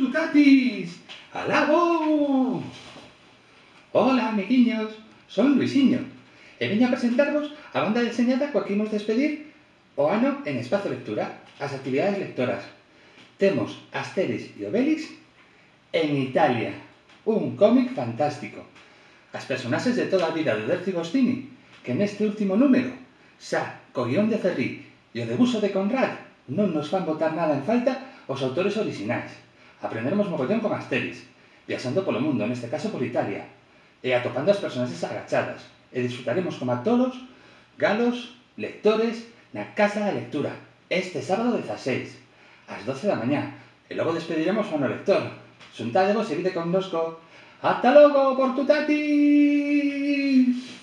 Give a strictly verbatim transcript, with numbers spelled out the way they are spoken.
Portutatis! ¡Alabo! Hola, amiguiños, son Luisiño e veño a presentarvos a banda deseñada coa que imos despedir o ano en Espazo Lectura, as actividades lectoras. Temos Asterix e Obelix en Italia, un cómic fantástico. As personaxes de toda a vida de Derci Goscinny, que neste último número, xa co guión de Ferri e o debuxo de Conrad, non nos fan botar nada en falta os autores orixinais. Aprenderemos mogollón con Asterix, viaxando polo mundo, neste caso por Italia, e atopando as personaxes agachadas, e disfrutaremos como todos, galos, lectores, na Casa da Lectura, este sábado dezaseis, ás doce da mañá, e logo despediremos ao ano lector. Xuntádevos e vide connosco. Ata logo, Portutatis!